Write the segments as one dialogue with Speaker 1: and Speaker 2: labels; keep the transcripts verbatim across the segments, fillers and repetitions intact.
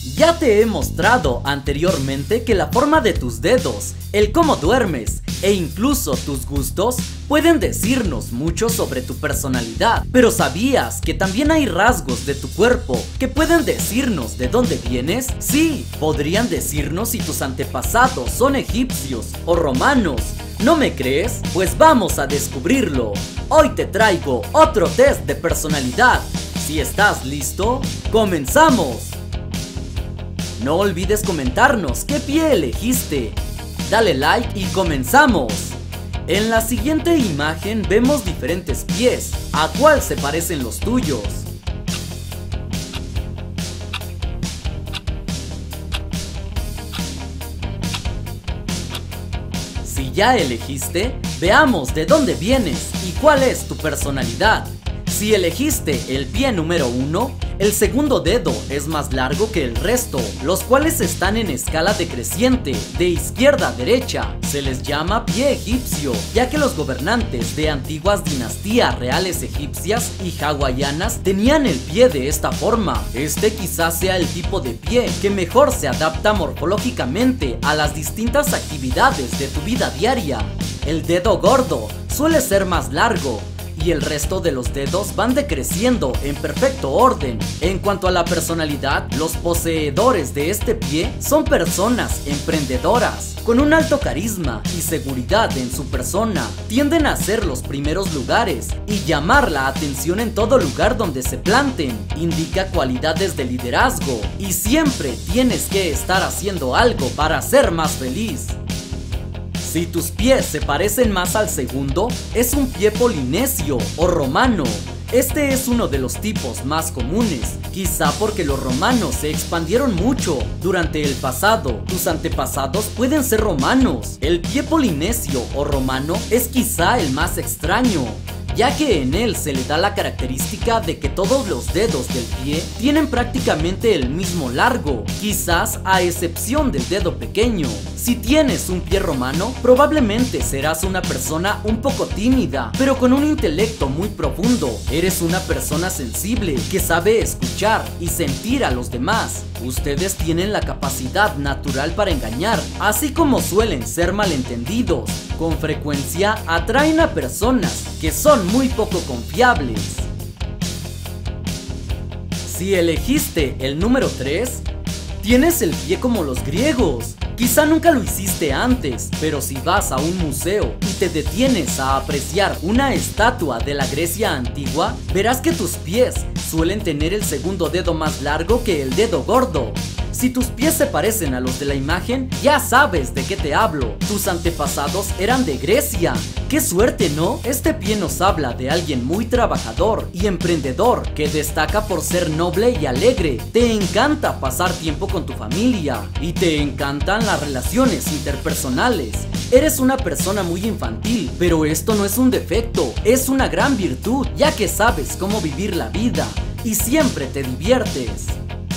Speaker 1: Ya te he mostrado anteriormente que la forma de tus dedos, el cómo duermes e incluso tus gustos pueden decirnos mucho sobre tu personalidad. Pero ¿sabías que también hay rasgos de tu cuerpo que pueden decirnos de dónde vienes? Sí, podrían decirnos si tus antepasados son egipcios o romanos. ¿No me crees? Pues vamos a descubrirlo. Hoy te traigo otro test de personalidad. Si estás listo, ¡comenzamos! No olvides comentarnos qué pie elegiste. Dale like y comenzamos. En la siguiente imagen vemos diferentes pies. ¿A cuál se parecen los tuyos? Si ya elegiste, veamos de dónde vienes y cuál es tu personalidad. Si elegiste el pie número uno, el segundo dedo es más largo que el resto, los cuales están en escala decreciente, de izquierda a derecha. Se les llama pie egipcio, ya que los gobernantes de antiguas dinastías reales egipcias y hawaianas tenían el pie de esta forma. Este quizás sea el tipo de pie que mejor se adapta morfológicamente a las distintas actividades de tu vida diaria. El dedo gordo suele ser más largo, y el resto de los dedos van decreciendo en perfecto orden. En cuanto a la personalidad, los poseedores de este pie son personas emprendedoras, con un alto carisma y seguridad en su persona. Tienden a ser los primeros lugares y llamar la atención en todo lugar donde se planten. Indica cualidades de liderazgo y siempre tienes que estar haciendo algo para ser más feliz. Si tus pies se parecen más al segundo, es un pie polinesio o romano. Este es uno de los tipos más comunes, quizá porque los romanos se expandieron mucho durante el pasado. Tus antepasados pueden ser romanos. El pie polinesio o romano es quizá el más extraño, ya que en él se le da la característica de que todos los dedos del pie tienen prácticamente el mismo largo, quizás a excepción del dedo pequeño. Si tienes un pie romano, probablemente serás una persona un poco tímida, pero con un intelecto muy profundo. Eres una persona sensible, que sabe escuchar y sentir a los demás. Ustedes tienen la capacidad natural para engañar, así como suelen ser malentendidos. Con frecuencia atraen a personas que son muy poco confiables. Si elegiste el número tres, tienes el pie como los griegos. Quizá nunca lo hiciste antes, pero si vas a un museo y te detienes a apreciar una estatua de la Grecia antigua, verás que tus pies suelen tener el segundo dedo más largo que el dedo gordo. Si tus pies se parecen a los de la imagen, ya sabes de qué te hablo. Tus antepasados eran de Grecia. ¡Qué suerte!, ¿no? Este pie nos habla de alguien muy trabajador y emprendedor, que destaca por ser noble y alegre. Te encanta pasar tiempo con tu familia y te encantan las relaciones interpersonales. Eres una persona muy infantil, pero esto no es un defecto, es una gran virtud, ya que sabes cómo vivir la vida y siempre te diviertes.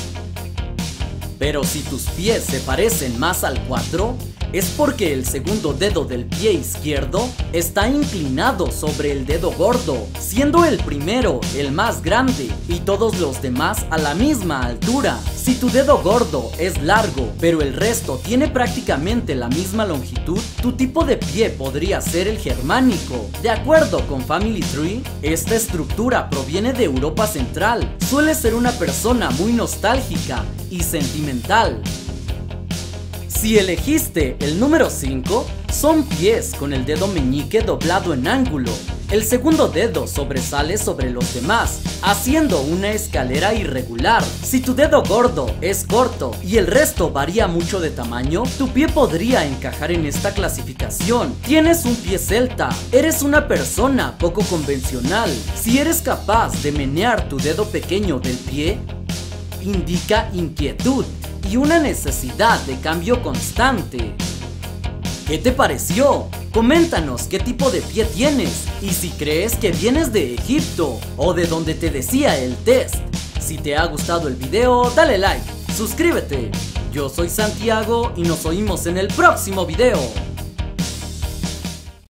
Speaker 1: Pero si tus pies se parecen más al cuatro, es porque el segundo dedo del pie izquierdo está inclinado sobre el dedo gordo, siendo el primero el más grande y todos los demás a la misma altura. Si tu dedo gordo es largo, pero el resto tiene prácticamente la misma longitud, tu tipo de pie podría ser el germánico. De acuerdo con Family Tree, esta estructura proviene de Europa Central. Suele ser una persona muy nostálgica y sentimental. Si elegiste el número cinco, son pies con el dedo meñique doblado en ángulo. El segundo dedo sobresale sobre los demás, haciendo una escalera irregular. Si tu dedo gordo es corto y el resto varía mucho de tamaño, tu pie podría encajar en esta clasificación. Tienes un pie celta, eres una persona poco convencional. Si eres capaz de menear tu dedo pequeño del pie, indica inquietud y una necesidad de cambio constante. ¿Qué te pareció? Coméntanos qué tipo de pie tienes y si crees que vienes de Egipto o de donde te decía el test. Si te ha gustado el video, dale like, suscríbete. Yo soy Santiago y nos oímos en el próximo video.